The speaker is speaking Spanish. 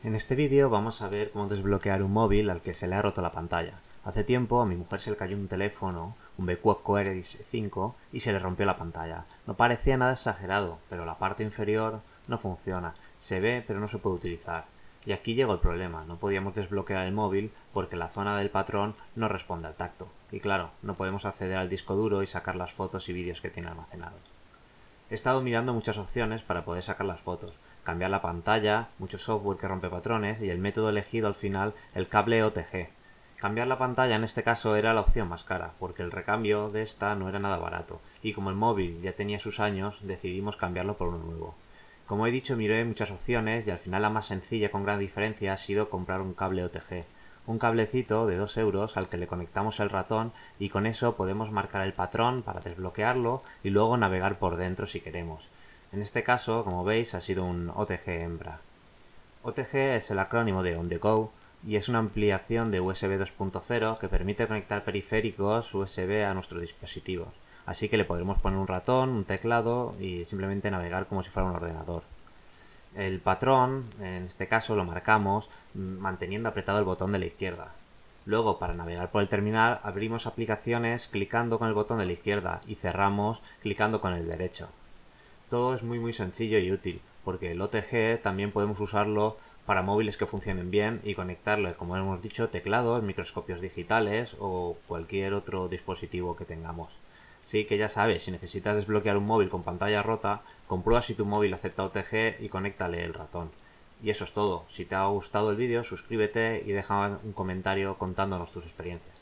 En este vídeo vamos a ver cómo desbloquear un móvil al que se le ha roto la pantalla. Hace tiempo a mi mujer se le cayó un teléfono, un BQ Aries 5, y se le rompió la pantalla. No parecía nada exagerado, pero la parte inferior no funciona. Se ve, pero no se puede utilizar. Y aquí llegó el problema, no podíamos desbloquear el móvil porque la zona del patrón no responde al tacto. Y claro, no podemos acceder al disco duro y sacar las fotos y vídeos que tiene almacenados. He estado mirando muchas opciones para poder sacar las fotos, cambiar la pantalla, mucho software que rompe patrones y el método elegido al final, el cable OTG. Cambiar la pantalla en este caso era la opción más cara, porque el recambio de esta no era nada barato, y como el móvil ya tenía sus años, decidimos cambiarlo por uno nuevo. Como he dicho, miré muchas opciones y al final la más sencilla con gran diferencia ha sido comprar un cable OTG. Un cablecito de 2 euros al que le conectamos el ratón y con eso podemos marcar el patrón para desbloquearlo y luego navegar por dentro si queremos. En este caso, como veis, ha sido un OTG hembra. OTG es el acrónimo de On The Go y es una ampliación de USB 2.0 que permite conectar periféricos USB a nuestros dispositivos. Así que le podremos poner un ratón, un teclado y simplemente navegar como si fuera un ordenador. El patrón, en este caso, lo marcamos manteniendo apretado el botón de la izquierda. Luego, para navegar por el terminal, abrimos aplicaciones clicando con el botón de la izquierda y cerramos clicando con el derecho. Todo es muy sencillo y útil, porque el OTG también podemos usarlo para móviles que funcionen bien y conectarle, como hemos dicho, teclados, microscopios digitales o cualquier otro dispositivo que tengamos. Sí que ya sabes, si necesitas desbloquear un móvil con pantalla rota, comprueba si tu móvil acepta OTG y conéctale el ratón. Y eso es todo. Si te ha gustado el vídeo, suscríbete y deja un comentario contándonos tus experiencias.